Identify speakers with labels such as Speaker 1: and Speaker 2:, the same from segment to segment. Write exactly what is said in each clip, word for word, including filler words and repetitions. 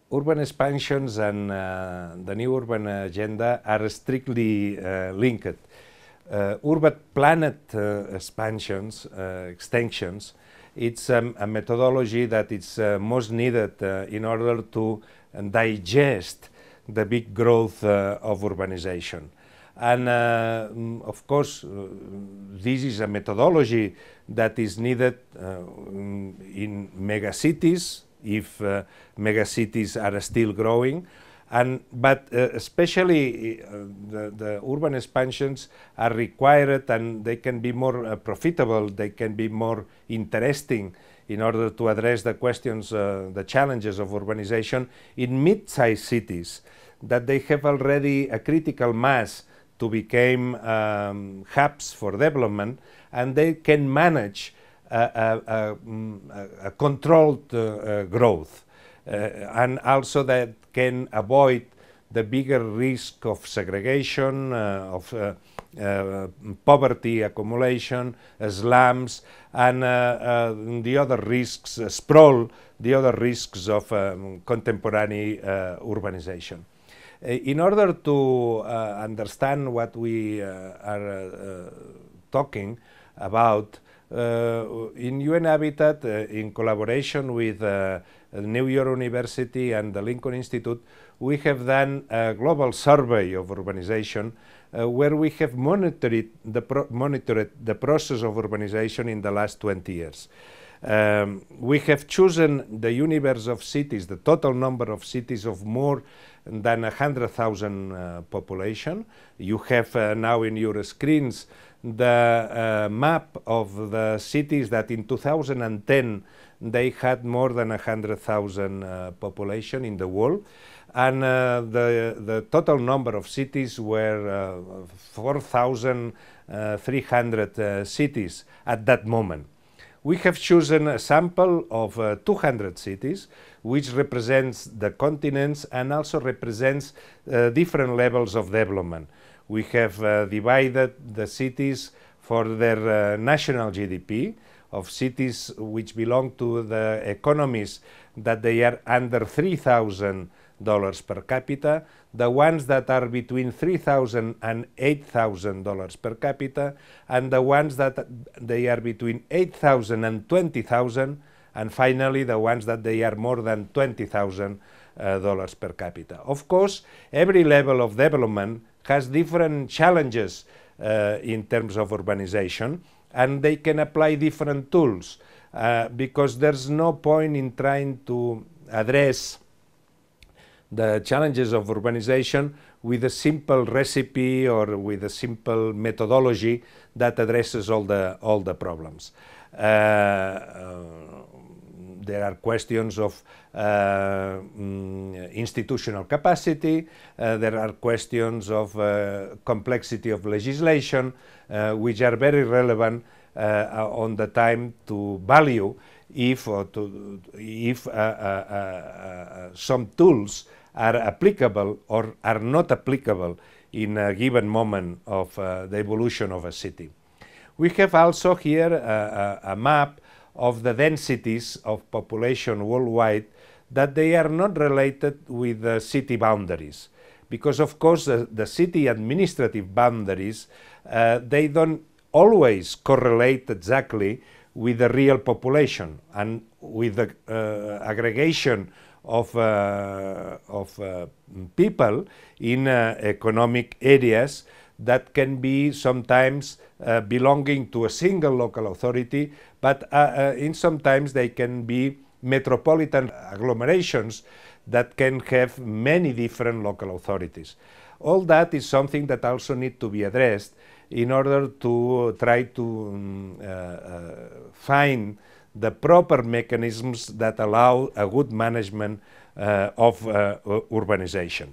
Speaker 1: urban expansions and uh, the new urban agenda are strictly uh, linked. Uh, urban planned uh, expansions, uh, extensions, it's um, a methodology that is uh, most needed uh, in order to uh, digest the big growth uh, of urbanization. And uh, of course, uh, this is a methodology that is needed uh, in megacities, if uh, megacities are still growing. And, but uh, especially uh, the, the urban expansions are required, and they can be more uh, profitable, they can be more interesting in order to address the questions, uh, the challenges of urbanization in mid-sized cities, that they have already a critical mass to become um, hubs for development, and they can manage a, a, a, a controlled uh, uh, growth. Uh, and also that can avoid the bigger risk of segregation, uh, of uh, uh, poverty accumulation, uh, slums, and uh, uh, the other risks, uh, sprawl, the other risks of um, contemporary uh, urbanization. Uh, in order to uh, understand what we uh, are uh, talking about, Uh, in U N Habitat, uh, in collaboration with uh, New York University and the Lincoln Institute, we have done a global survey of urbanization uh, where we have monitored the, pro monitored the process of urbanization in the last twenty years. Um, we have chosen the universe of cities, the total number of cities of more than one hundred thousand uh, population. You have uh, now in your screens the uh, map of the cities that in two thousand ten they had more than one hundred thousand uh, population in the world, and uh, the, the total number of cities were uh, four thousand three hundred uh, cities at that moment. We have chosen a sample of uh, two hundred cities, which represents the continents and also represents uh, different levels of development. We have uh, divided the cities for their uh, national G D P, of cities which belong to the economies that they are under three thousand dollars per capita, the ones that are between three thousand and eight thousand dollars per capita, and the ones that they are between eight thousand and twenty thousand, and finally the ones that they are more than twenty thousand dollars uh, per capita. Of course, every level of development has different challenges uh, in terms of urbanization, and they can apply different tools uh, because there's no point in trying to address the challenges of urbanization with a simple recipe or with a simple methodology that addresses all the, all the problems. Uh, uh, There are questions of uh, mm, institutional capacity, uh, there are questions of uh, complexity of legislation, uh, which are very relevant uh, on the time to value if, or to, if uh, uh, uh, some tools are applicable or are not applicable in a given moment of uh, the evolution of a city. We have also here a, a, a map of the densities of population worldwide, that they are not related with the city boundaries. Because of course the, the city administrative boundaries, uh, they don't always correlate exactly with the real population and with the uh, aggregation of, uh, of uh, people in uh, economic areas that can be sometimes uh, belonging to a single local authority, but uh, uh, in sometimes they can be metropolitan agglomerations that can have many different local authorities. All that is something that also needs to be addressed in order to try to um, uh, uh, find the proper mechanisms that allow a good management uh, of uh, urbanization.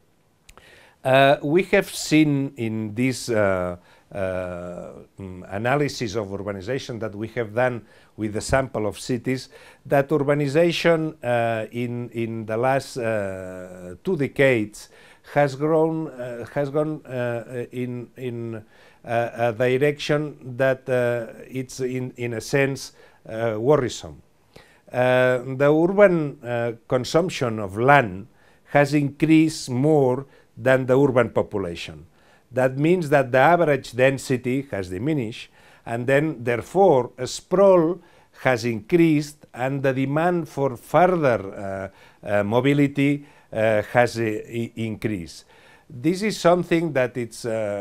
Speaker 1: Uh, we have seen in this uh, uh, analysis of urbanization that we have done with the sample of cities that urbanization uh, in, in the last uh, two decades has grown, uh, has gone uh, in, in uh, a direction that uh, it's in, in a sense uh, worrisome. Uh, the urban uh, consumption of land has increased more than the urban population. That means that the average density has diminished, and then therefore a sprawl has increased, and the demand for further uh, uh, mobility uh, has uh, increased. This is something that it's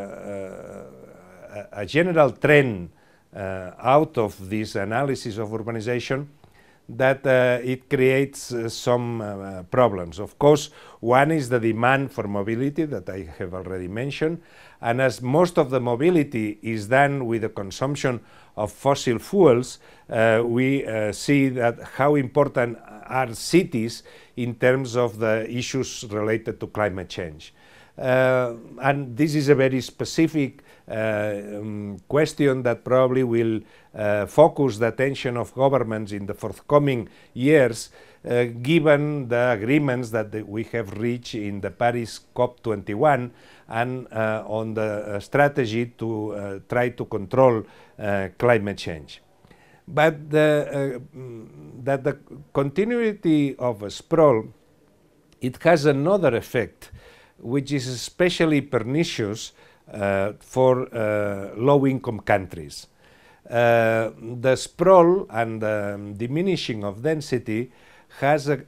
Speaker 1: uh, uh, a general trend uh, out of this analysis of urbanization, that uh, it creates uh, some uh, problems. Of course, one is the demand for mobility that I have already mentioned, and as most of the mobility is done with the consumption of fossil fuels, uh, we uh, see that how important are cities in terms of the issues related to climate change. Uh, and this is a very specific uh, um, question that probably will uh, focus the attention of governments in the forthcoming years, uh, given the agreements that the, we have reached in the Paris COP twenty-one and uh, on the uh, strategy to uh, try to control uh, climate change. But the, uh, that the continuity of a sprawl, it has another effect, which is especially pernicious uh, for uh, low-income countries. Uh, the sprawl and the diminishing of density has a,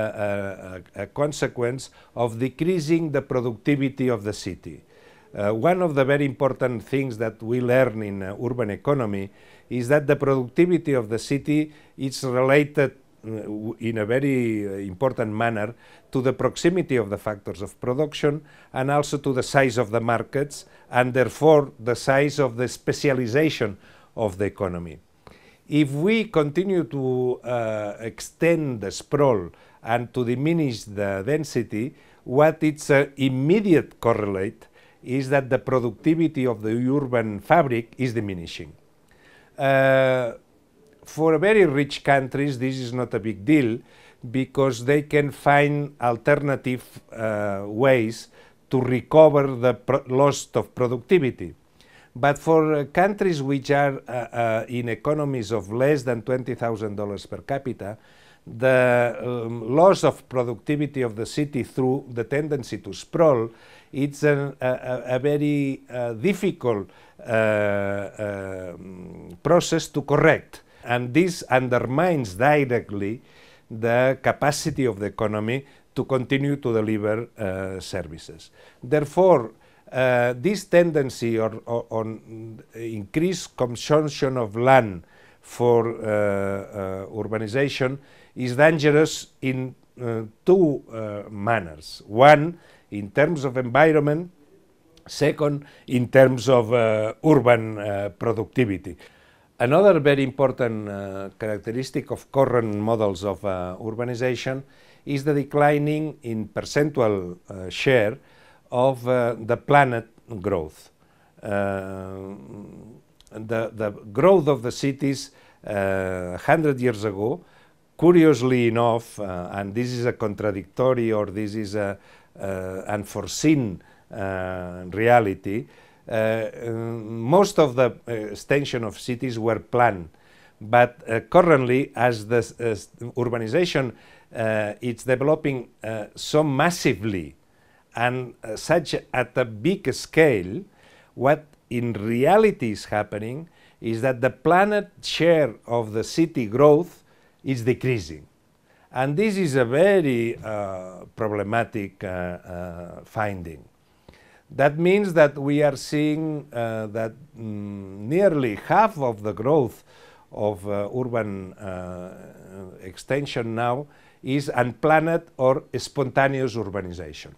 Speaker 1: a, a, a consequence of decreasing the productivity of the city. Uh, one of the very important things that we learn in uh, urban economy is that the productivity of the city is related uh, in a very uh, important manner to the proximity of the factors of production and also to the size of the markets, and therefore the size of the specialization of the economy. If we continue to uh, extend the sprawl and to diminish the density, what it's uh, immediate correlate is that the productivity of the urban fabric is diminishing. Uh, for very rich countries, this is not a big deal because they can find alternative uh, ways to recover the loss of productivity. But for uh, countries which are uh, uh, in economies of less than twenty thousand dollars per capita, the um, loss of productivity of the city through the tendency to sprawl, it's a, a, a very uh, difficult uh, uh, process to correct. And this undermines directly the capacity of the economy to continue to deliver uh, services. Therefore, Uh, this tendency or, or, on increased consumption of land for uh, uh, urbanization is dangerous in uh, two uh, manners. One, in terms of environment. Second, in terms of uh, urban uh, productivity. Another very important uh, characteristic of current models of uh, urbanization is the declining in percentual uh, share of uh, the planet growth. Uh, the, the growth of the cities uh, one hundred years ago, curiously enough, uh, and this is a contradictory or this is a uh, unforeseen uh, reality, uh, most of the uh, extension of cities were planned. But uh, currently, as the uh, urbanization uh, it's developing uh, so massively and uh, such at a big scale, what in reality is happening is that the planet share of the city growth is decreasing. And this is a very uh, problematic uh, uh, finding. That means that we are seeing uh, that mm, nearly half of the growth of uh, urban uh, extension now is unplanned or spontaneous urbanization.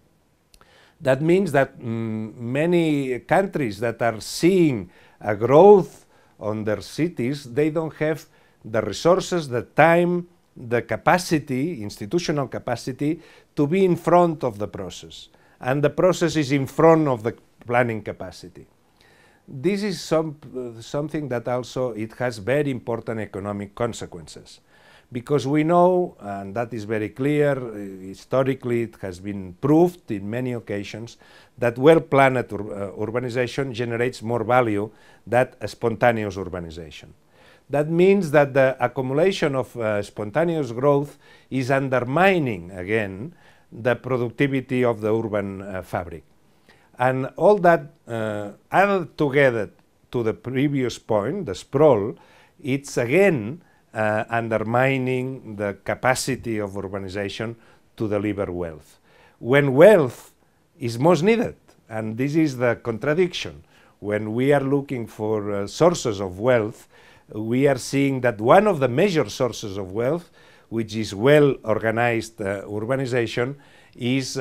Speaker 1: That means that mm, many countries that are seeing a growth on their cities, they don't have the resources, the time, the capacity, institutional capacity, to be in front of the process. And the process is in front of the planning capacity. This is some, uh, something that also it has very important economic consequences. Because we know, and that is very clear, uh, historically it has been proved in many occasions, that well-planned ur uh, urbanization generates more value than a spontaneous urbanization. That means that the accumulation of uh, spontaneous growth is undermining, again, the productivity of the urban uh, fabric. And all that uh, added together to the previous point, the sprawl, it's again uh, undermining the capacity of urbanization to deliver wealth. When wealth is most needed, and this is the contradiction, when we are looking for uh, sources of wealth, we are seeing that one of the major sources of wealth, which is well-organized uh, urbanization, is uh,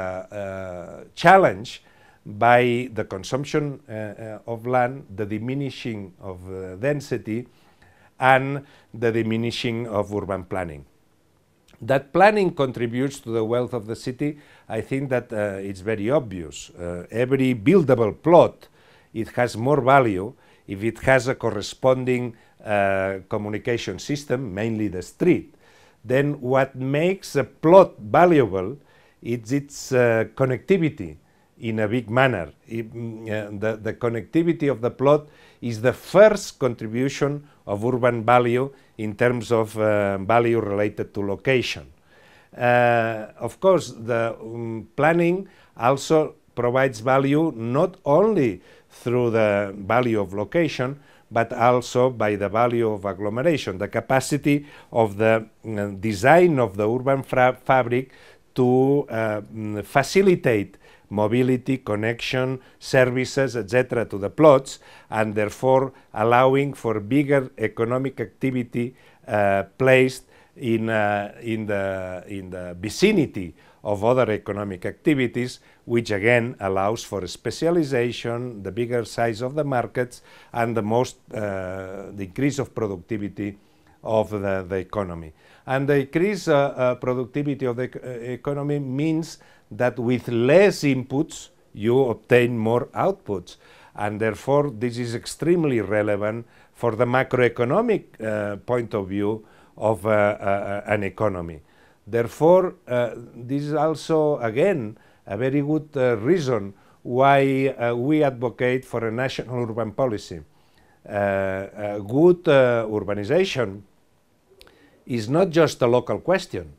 Speaker 1: uh, challenged by the consumption uh, uh, of land, the diminishing of uh, density, and the diminishing of urban planning. That planning contributes to the wealth of the city. I think that uh, it's very obvious. Uh, every buildable plot, it has more value if it has a corresponding uh, communication system, mainly the street. Then what makes a plot valuable is its uh, connectivity in a big manner. It, uh, the, the connectivity of the plot is the first contribution of urban value in terms of uh, value related to location. Uh, of course, the um, planning also provides value not only through the value of location, but also by the value of agglomeration, the capacity of the uh, design of the urban fabric to uh, facilitate mobility, connection, services, et cetera to the plots, and therefore allowing for bigger economic activity uh, placed in, uh, in, the, in the vicinity of other economic activities, which again allows for specialization, the bigger size of the markets, and the most uh, the increase of productivity of the, the economy. And the increase uh, uh, productivity of the uh, economy means that with less inputs you obtain more outputs, and therefore this is extremely relevant for the macroeconomic uh, point of view of uh, uh, an economy. Therefore, uh, this is also, again, a very good uh, reason why uh, we advocate for a national urban policy. Uh, a good uh, urbanization is not just a local question.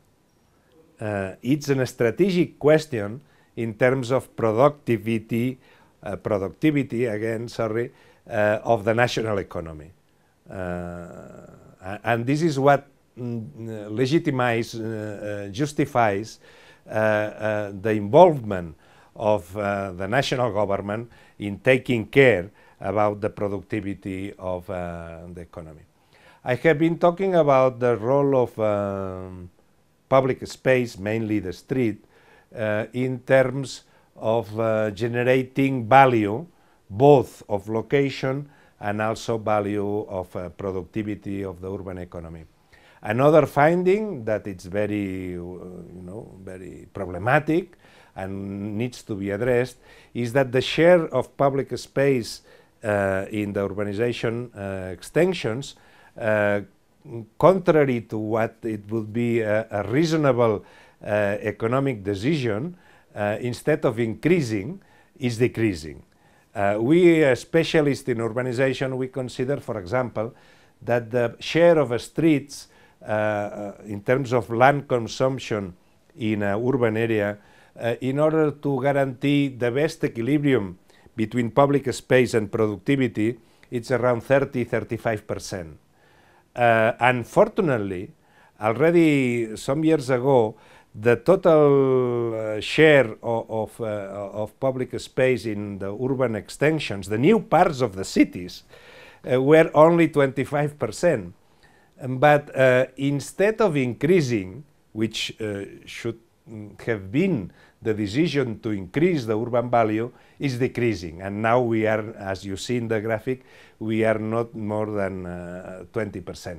Speaker 1: Uh, it's a strategic question in terms of productivity, uh, productivity again, sorry, uh, of the national economy. Uh, and this is what mm, legitimizes, uh, uh, justifies uh, uh, the involvement of uh, the national government in taking care about the productivity of uh, the economy. I have been talking about the role of um, public space, mainly the street, uh, in terms of uh, generating value, both of location and also value of uh, productivity of the urban economy. Another finding that it's very, uh, you know, very problematic and needs to be addressed is that the share of public space uh, in the urbanization uh, extensions, uh, contrary to what it would be a, a reasonable uh, economic decision, uh, instead of increasing, is decreasing. Uh, we, as specialists in urbanization, we consider, for example, that the share of uh, streets uh, uh, in terms of land consumption in an urban area, uh, in order to guarantee the best equilibrium between public space and productivity, it's around thirty to thirty-five percent. Uh, unfortunately, already some years ago, the total uh, share of, of, uh, of public space in the urban extensions, the new parts of the cities, uh, were only twenty-five percent. But uh, instead of increasing, which uh, should have been the decision to increase the urban value, is decreasing. And now we are, as you see in the graphic, we are not more than uh, twenty percent.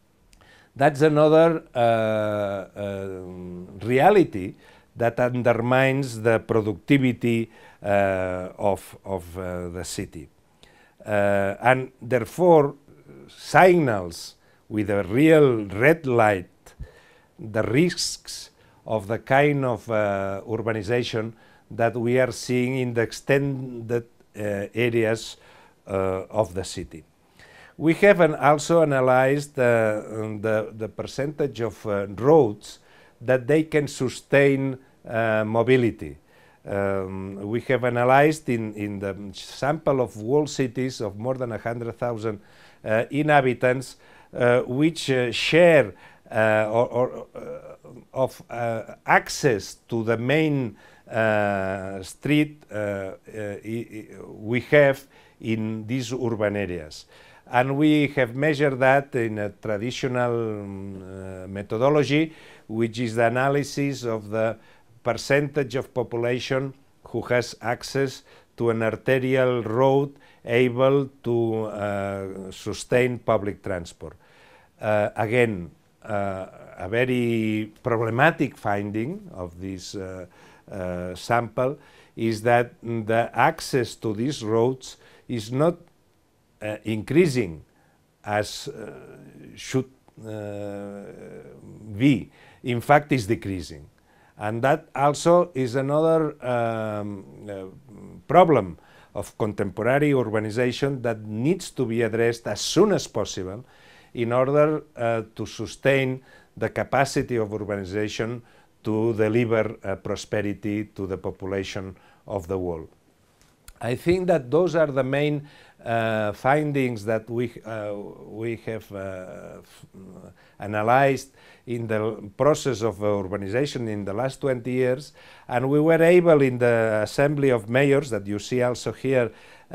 Speaker 1: That's another uh, uh, reality that undermines the productivity uh, of, of uh, the city. Uh, and therefore, signals with a real red light the risks of the kind of uh, urbanization that we are seeing in the extended uh, areas uh, of the city. We have an also analyzed uh, the, the percentage of uh, roads that they can sustain uh, mobility. Um, we have analyzed in, in the sample of world cities of more than one hundred thousand uh, inhabitants uh, which uh, share uh, or, or uh, of uh, access to the main uh, street uh, uh, we have in these urban areas. And we have measured that in a traditional um, uh, methodology, which is the analysis of the percentage of population who has access to an arterial road able to uh, sustain public transport. Uh, again, uh, a very problematic finding of this uh, uh, sample is that the access to these roads is not uh, increasing as uh, should uh, be. In fact, is decreasing. And that also is another um, uh, problem of contemporary urbanization that needs to be addressed as soon as possible in order uh, to sustain the capacity of urbanization to deliver uh, prosperity to the population of the world. I think that those are the main uh, findings that we, uh, we have uh, analyzed in the process of uh, urbanization in the last twenty years, and we were able in the Assembly of Mayors, that you see also here, uh,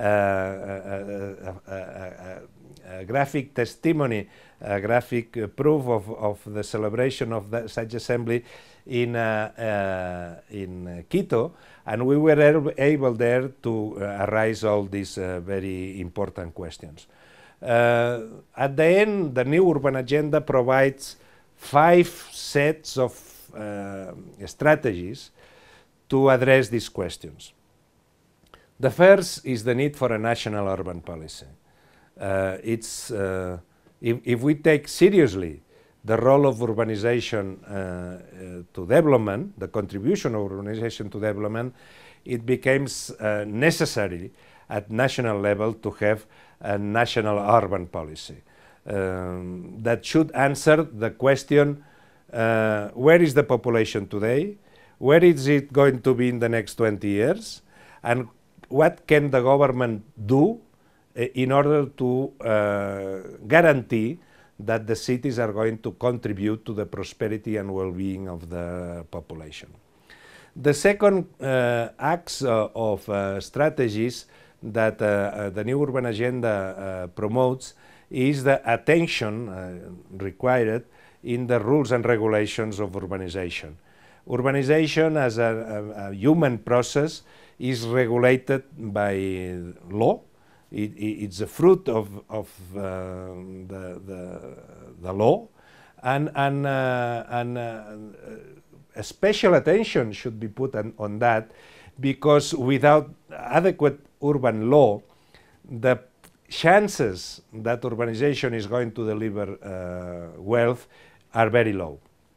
Speaker 1: a, a, a, a graphic testimony, a graphic uh, proof of, of the celebration of that, such assembly in, uh, uh, in Quito, and we were able there to uh, arise all these uh, very important questions. Uh, at the end, the new urban agenda provides five sets of uh, strategies to address these questions. The first is the need for a national urban policy. Uh, it's, uh, if, if we take seriously the role of urbanization uh, uh, to development, the contribution of urbanization to development, it becomes uh, necessary at national level to have a national urban policy um, that should answer the question, uh, where is the population today, where is it going to be in the next twenty years, and what can the government do uh, in order to uh, guarantee that the cities are going to contribute to the prosperity and well-being of the population. The second uh, axe uh, of uh, strategies that uh, uh, the new urban agenda uh, promotes is the attention uh, required in the rules and regulations of urbanization. Urbanization as a, a, a human process is regulated by law. It, it, it's a fruit of, of uh, the, the, the law, and, and, uh, and uh, a special attention should be put on, on that, because without adequate urban law, the chances that urbanization is going to deliver uh, wealth are very low.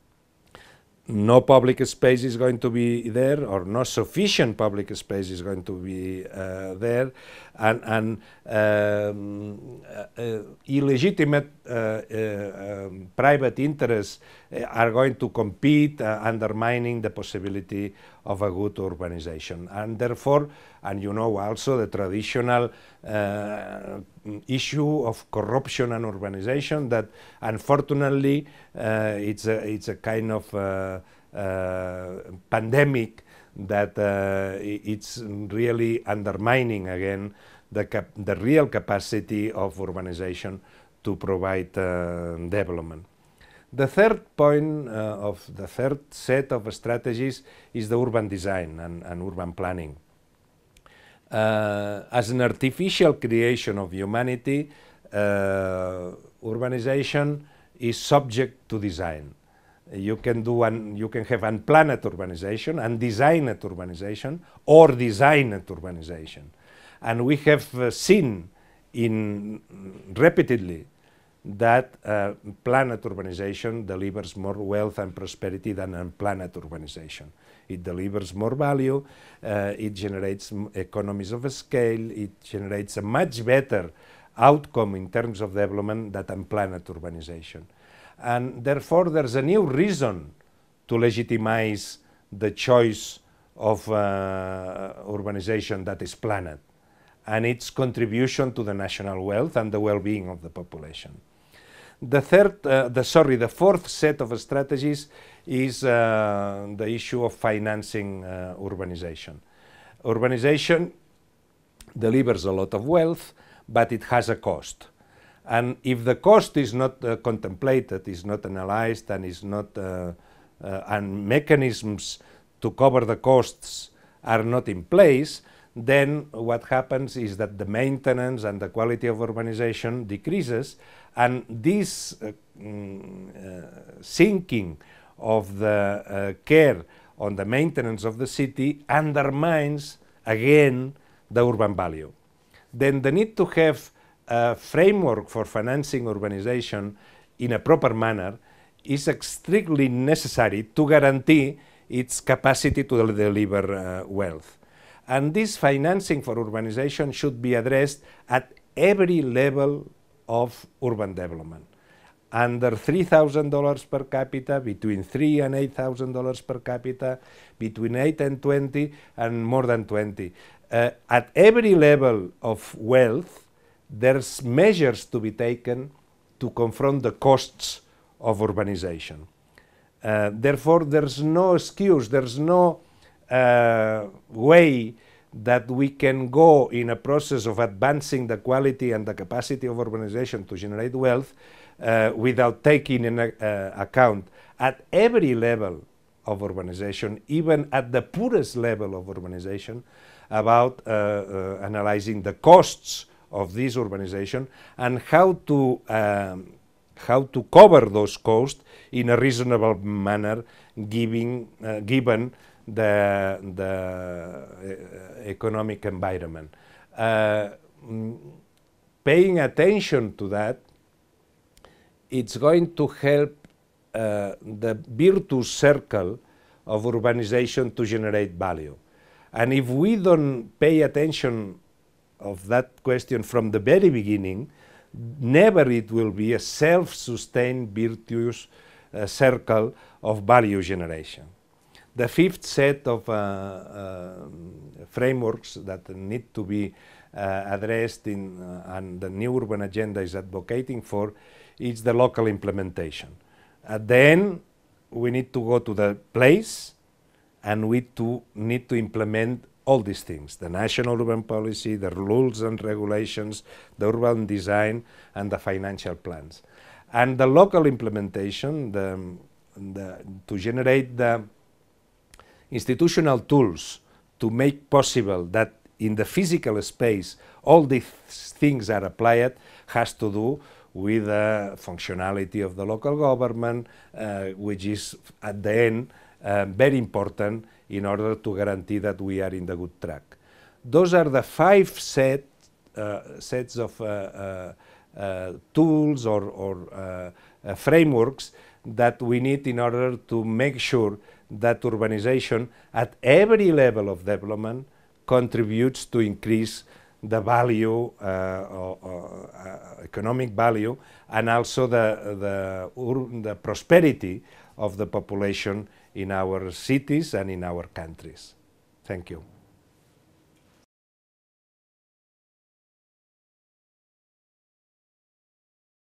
Speaker 1: No public space is going to be there, or no sufficient public space is going to be uh, there, and, and um, uh, illegitimate uh, uh, um, private interests uh, are going to compete, uh, undermining the possibility of a good urbanization. And therefore, and you know also the traditional uh, issue of corruption and urbanization, that unfortunately uh, it's, a, it's a kind of uh, uh, pandemic that uh, it's really undermining again the, cap the real capacity of urbanization to provide uh, development. The third point uh, of the third set of strategies is the urban design and, and urban planning. Uh, as an artificial creation of humanity, uh, urbanization is subject to design. You can do un, you can have unplanned urbanization, undesigned urbanization, or designed urbanization. And we have uh, seen in repeatedly that uh, planned urbanization delivers more wealth and prosperity than unplanned urbanization. It delivers more value, uh, it generates economies of scale, it generates a much better outcome in terms of development than unplanned urbanization. And therefore, there's a new reason to legitimize the choice of uh, urbanization that is planned, and its contribution to the national wealth and the well-being of the population. The third, uh, the sorry, the fourth set of strategies is uh, the issue of financing uh, urbanization. Urbanization delivers a lot of wealth, but it has a cost. And if the cost is not uh, contemplated, is not analyzed, and is not, uh, uh, and mechanisms to cover the costs are not in place, then what happens is that the maintenance and the quality of urbanization decreases, and this uh, mm, uh, sinking of the uh, care on the maintenance of the city undermines again the urban value. Then the need to have a framework for financing urbanization in a proper manner is extremely necessary to guarantee its capacity to deliver uh, wealth. And this financing for urbanization should be addressed at every level of urban development. Under three thousand dollars per capita, between three and eight thousand dollars per capita, between eight and twenty, and more than twenty. Uh, at every level of wealth, there's measures to be taken to confront the costs of urbanization. Uh, therefore, there's no excuse, there's no uh, way that we can go in a process of advancing the quality and the capacity of urbanization to generate wealth uh, without taking into uh, account at every level of urbanization, even at the poorest level of urbanization, about uh, uh, analyzing the costs of this urbanization and how to um, how to cover those costs in a reasonable manner, giving, uh, given the, the uh, economic environment. Uh, mm, paying attention to that, it's going to help uh, the virtuous circle of urbanization to generate value. And if we don't pay attention of that question from the very beginning, never it will be a self-sustained virtuous uh, circle of value generation. The fifth set of uh, uh, frameworks that need to be uh, addressed in, uh, and the new urban agenda is advocating for, is the local implementation. At the end, we need to go to the place and we to need to implement all these things, the national urban policy, the rules and regulations, the urban design, and the financial plans. And the local implementation, the, the, to generate the institutional tools to make possible that in the physical space all these things are applied, has to do with the functionality of the local government, uh, which is at the end uh, very important in order to guarantee that we are in the good track. Those are the five set, uh, sets of uh, uh, uh, tools or, or uh, uh, frameworks that we need in order to make sure that urbanization at every level of development contributes to increase the value, uh, or, or, uh, economic value, and also the, the, the prosperity of the population in our cities and in our countries. Thank you.